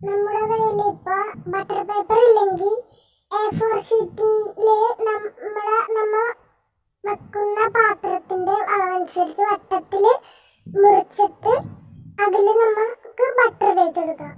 നമ്മുടെ കയ്യിൽ ഇപ്പോൾ ബട്ടർ പേപ്പർ ഇല്ലെങ്കിൽ A4 ഷീറ്റിൽ നമ്മൾ വെക്കുന്ന പാത്രത്തിൻ്റെ അളവനുസരിച്ച് വട്ടത്തിൽ മുറിച്ചിട്ട് അതിൽ നമുക്ക് ബട്ടർ തേച്ചെടുക്കാം.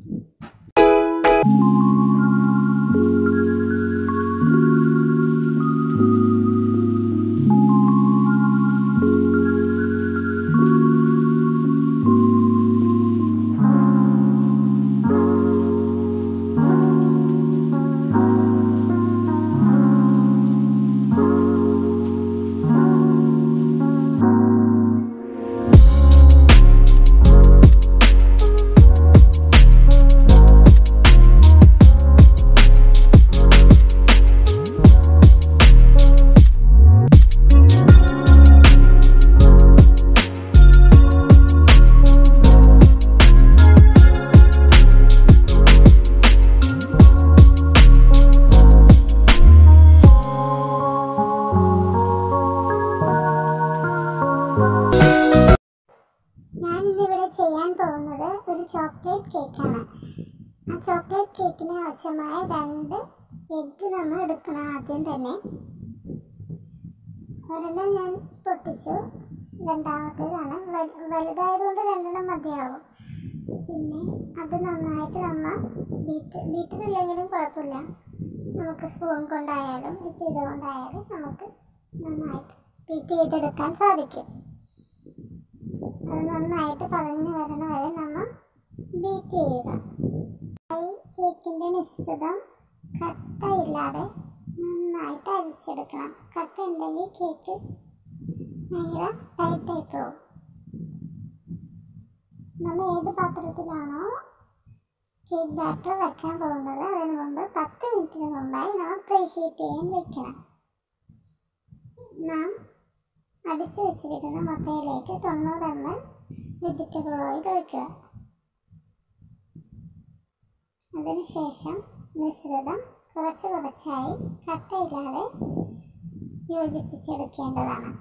ചെയ്യാൻ പോകുന്നത് ഒരു ചോക്ലേറ്റ് കേക്കാണ്. ആ ചോക്ലേറ്റ് കേക്കിന് ആവശ്യമായ 2 എഗ്ഗ് നമ്മൾ എടുക്കണം. ആദ്യം തന്നെ ഒരെണ്ണം ഞാൻ പൊട്ടിച്ചു, രണ്ടാമത്തേതാണ്. വലുതായതുകൊണ്ട് 2 മതിയാവും. പിന്നെ അത് നന്നായിട്ട് നമ്മൾ ബീറ്റർ ഇല്ലെങ്കിലും കുഴപ്പമില്ല, നമുക്ക് സ്പൂൺ കൊണ്ടായാലും ഇപ്പം ഇതുകൊണ്ടായാലും നമുക്ക് നന്നായിട്ട് ബീറ്റ് ചെയ്തെടുക്കാൻ സാധിക്കും. അത് നന്നായിട്ട് പതഞ്ഞ് വരണ വരെ നമ്മൾ ബീറ്റ് ചെയ്യുക. ഈ കേക്കിൻ്റെ മിശ്രിതം കട്ടയില്ലാതെ നന്നായിട്ട് അരിച്ചെടുക്കണം. കട്ട ഉണ്ടെങ്കിൽ കേക്ക് ഭയങ്കര ടൈറ്റായി പോകും. നമ്മൾ ഏത് പാത്രത്തിലാണോ കേക്ക് ബാറ്റർ വെക്കാൻ പോകുന്നത് അതിന് മുമ്പ് 10 മിനിറ്റിന് മുമ്പായി നമ്മൾ പ്രീ ഹീറ്റ് ചെയ്യാൻ വെക്കണം. നാം അടിച്ചു വെച്ചിരിക്കുന്ന മുട്ടയിലേക്ക് 90 ml വെജിറ്റബിൾ ഓയിൽ ഒഴിക്കുക. അതിനുശേഷം മിശ്രിതം കുറച്ചായി കട്ടയില്ലാതെ യോജിപ്പിച്ചെടുക്കേണ്ടതാണ്.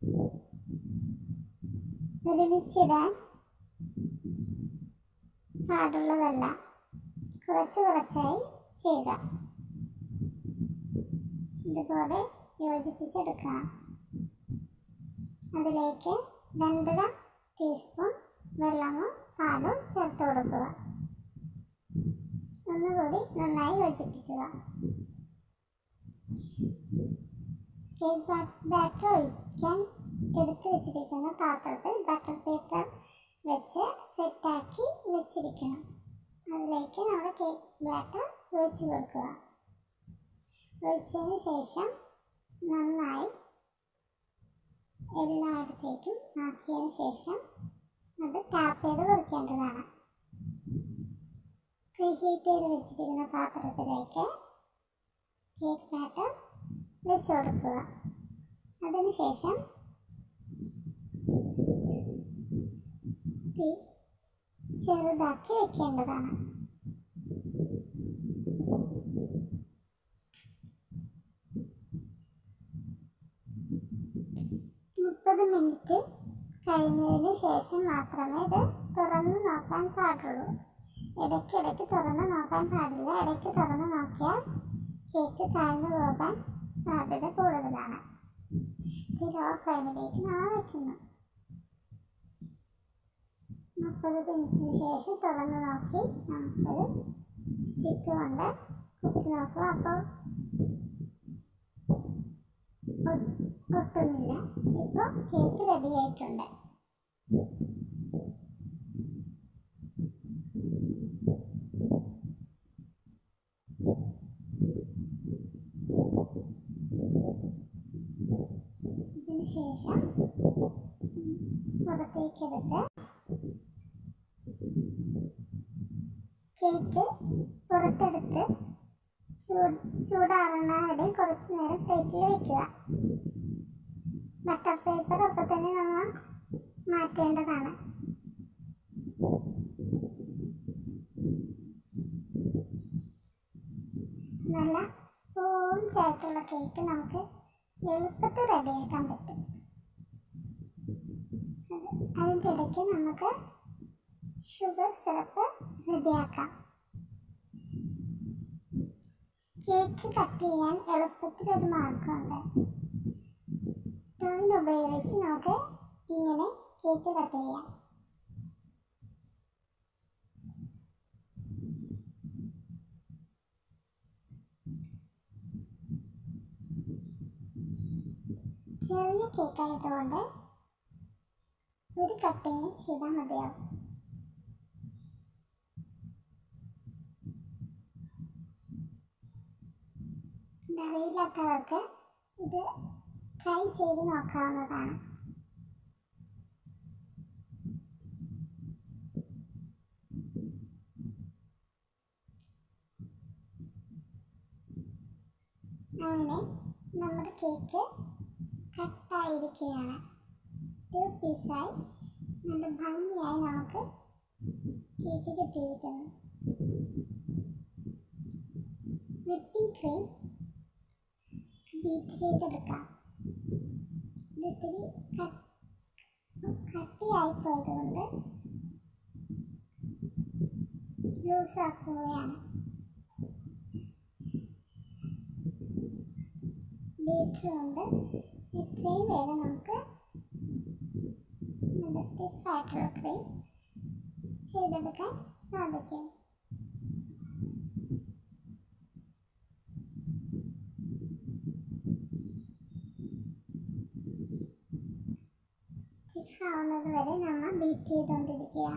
ഒരുമിച്ചിടാൻ പാടുള്ളതല്ല, കുറച്ചായി ചെയ്യുക. ഇതുപോലെ യോജിപ്പിച്ചെടുക്കണം. അതിലേക്ക് 2.5 ടീസ്പൂൺ വെള്ളമോ പാലോ ചേർത്ത് കൊടുക്കുക. ഒന്നുകൂടി നന്നായി യോജിപ്പിക്കുക. കേക്ക് ബാറ്റർ ഒഴിക്കാൻ എടുത്തു വെച്ചിരിക്കുന്ന പാത്രത്തിൽ ബട്ടർ പേപ്പർ വെച്ച് സെറ്റാക്കി വെച്ചിരിക്കണം. അതിലേക്ക് നമ്മൾ കേക്ക് ബാറ്റർ ഒഴിച്ചു കൊടുക്കുക. ഒഴിച്ചതിന് ശേഷം നന്നായി എല്ലായിടത്തേക്കും ആക്കിയതിന് ശേഷം അത് ടാപ്പ് ചെയ്ത് കൊടുക്കേണ്ടതാണ്. പ്രീ ഹീറ്റ് ചെയ്ത് വെച്ചിരിക്കുന്ന പാത്രത്തിലേക്ക് കേക്ക് ബാറ്റർ വെച്ച് കൊടുക്കുക. അതിനുശേഷം തീ ചെറുതാക്കി വെക്കേണ്ടതാണ്. മിനിറ്റ് കഴിഞ്ഞതിന് ശേഷം മാത്രമേ ഇത് തുറന്ന് നോക്കാൻ പാടുള്ളൂ. ഇടയ്ക്കിടയ്ക്ക് തുറന്ന് നോക്കാൻ പാടില്ല. ഇടയ്ക്ക് തുറന്ന് നോക്കിയാൽ കേക്ക് താഴ്ന്നു പോകാൻ സാധ്യത കൂടുതലാണ്. ഇത് ലോ ഫ്ലെയിമിലേക്ക് നാം വയ്ക്കുന്നു. 30 മിനിറ്റിന് ശേഷം തുറന്ന് നോക്കി നമുക്കൊരു സ്റ്റിക്ക് കൊണ്ട് കുത്തി നോക്കുക. അപ്പോൾ ഒട്ടുന്നില്ല. ഇപ്പോൾ കേക്ക് റെഡി ആയിട്ടുണ്ട്. ഇതിന് ശേഷം പുറത്തേക്കെടുത്ത് കേക്ക് പുറത്തെടുത്ത് ചൂടാറുന്ന വരെ കുറച്ച് നേരം പ്ലേറ്റിൽ വയ്ക്കുക. ബട്ടർ പേപ്പർ ഒക്കെ തന്നെ നമ്മൾ മാറ്റേണ്ടതാണ്. നല്ല സ്പോഞ്ച് ആയിട്ടുള്ള കേക്ക് നമുക്ക് എളുപ്പത്തിൽ റെഡിയാക്കാൻ പറ്റും. അതിൻ്റെ ഇടയ്ക്ക് നമുക്ക് ഷുഗർ സിറപ്പ് റെഡിയാക്കാം. കേക്ക് കട്ട് ചെയ്യാൻ എളുപ്പത്തിലൊരു മാർഗമുണ്ട്. ടോയിൻ ഉപയോഗിച്ച് നമുക്ക് ഇങ്ങനെ കേക്ക് കട്ട് ചെയ്യാം. ചെറിയ കേക്കായതുകൊണ്ട് ഒരു കട്ടിങ് ചെയ്താൽ മതിയാവും. അറിയില്ലാത്തവർക്ക് ഇത് ട്രൈ ചെയ്ത് നോക്കാവുന്നതാണ്. അങ്ങനെ നമ്മുടെ കേക്ക് കട്ടായിരിക്കുകയാണ്. 2 പീസായി നല്ല ഭംഗിയായി നമുക്ക് കേക്ക് കിട്ടിയിരിക്കുന്നു. വിപ്പിംഗ് ക്രീം ബീറ്റ് ചെയ്തെടുക്കാം. ഇതിത്തിരി കട്ടിയായി പോയതുകൊണ്ട് ലൂസാക്കുകയാണ്. ബീറ്റർ കൊണ്ട് എത്രയും വേഗം നമുക്ക് നല്ല സ്റ്റിഫായിട്ടുള്ള ക്രീം ചെയ്തെടുക്കാൻ സാധിക്കും. സ്റ്റിഫാവുന്നത് വരെ നമ്മൾ ബീറ്റ് ചെയ്തുകൊണ്ടിരിക്കുക.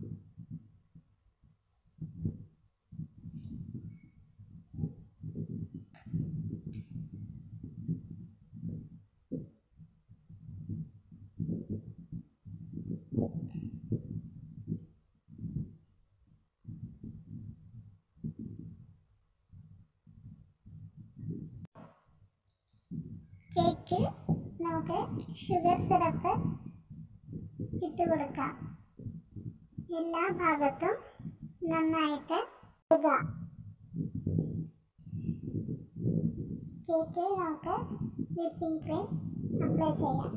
കേക്ക് നമുക്ക് ഷുഗർ സിറപ്പ് ഇട്ട് കൊടുക്കാം. എല്ലാ ഭാഗത്തും നന്നായിട്ട് ഇടുക. കേക്കിൽ നമുക്ക് വിപ്പിംഗ് ക്രീം അപ്ലൈ ചെയ്യാം.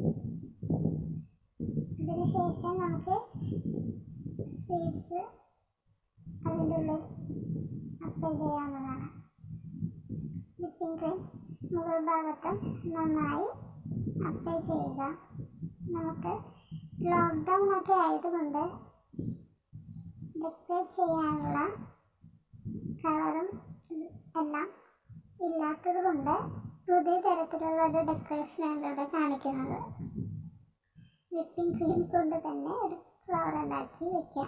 അതിനുശേഷം നമുക്ക് സ്വീറ്റ്സ് അതിൻ്റെ ഉള്ളിൽ അപ്ലൈ ചെയ്യാവുന്നതാണ്. വിപ്പിംഗ് ക്രീം മുകൾ ഭാഗത്തും നന്നായി അപ്ലൈ ചെയ്യുക. നമുക്ക് ലോക്ക്ഡൗൺ ഒക്കെ ആയതുകൊണ്ട് ഡെക്കറേറ്റ് ചെയ്യാനുള്ള കളറും എല്ലാം ഇല്ലാത്തത് കൊണ്ട് പുതിയ തരത്തിലുള്ള ഒരു ഡെക്കറേഷനാണ് ഇവിടെ കാണിക്കുന്നത്. വിപ്പിംഗ് ക്രീം കൊണ്ട് തന്നെ ഒരു ഫ്ലവർ ഉണ്ടാക്കി വയ്ക്കാം.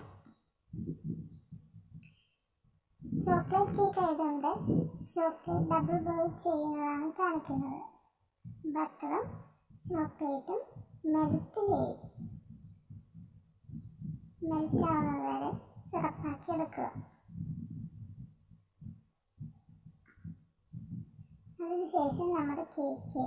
ചോക്ലേറ്റ് കേക്ക് ആയതുകൊണ്ട് ചോക്ലേറ്റ് ഡബിൾ ബോയിൽ ചെയ്യുന്നതാണ് കാണിക്കുന്നത്. ബട്ടറും ചോക്ലേറ്റും മെൽറ്റ് ആവുന്നത് വരെ സിറപ്പാക്കി എടുക്കുക. അതിനുശേഷം നമ്മുടെ കേക്കിൽ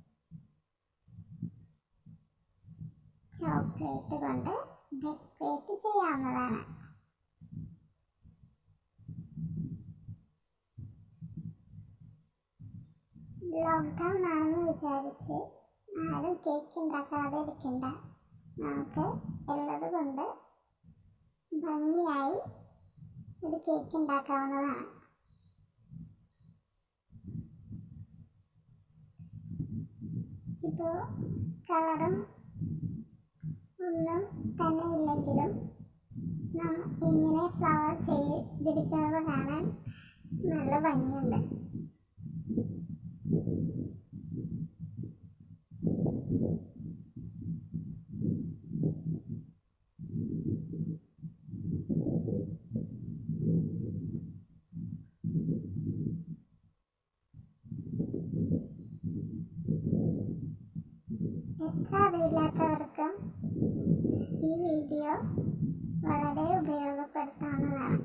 ചോക്ലേറ്റ് കൊണ്ട് ഡെക്കറേറ്റ് ചെയ്യാവുന്നതാണ്. ലോക്ക്ഡൗൺ ആണെന്ന് വിചാരിച്ച് ആരും കേക്ക് ഉണ്ടാക്കാതെ ഇരിക്കണ്ട. നമുക്ക് ഉള്ളത് കൊണ്ട് ഭംഗിയായി ഒരു കേക്ക് ഉണ്ടാക്കാവുന്നതാണ്. ഇപ്പോൾ കളറും ഒന്നും തന്നെ ഇല്ലെങ്കിലും ഇങ്ങനെ ഫ്ലവർ ചെയ്തിരിക്കുന്നത് കാണാൻ നല്ല ഭംഗിയുണ്ട്. എത്ര അറിയില്ലാത്തവർക്കും ഈ വീഡിയോ വളരെ ഉപയോഗപ്പെടുത്താവുന്നതാണ്.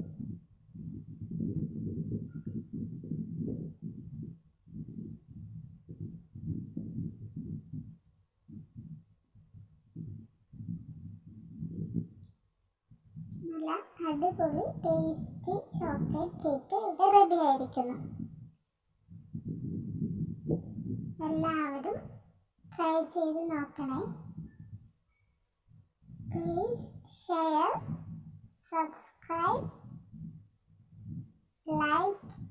നല്ല അടിപൊളി ടേസ്റ്റി ചോക്ലേറ്റ് കേക്ക് ഇവിടെ റെഡി ആയിരിക്കുന്നു. എല്ലാവരും ട്രൈ ചെയ്ത് നോക്കണേ. Please share, subscribe, like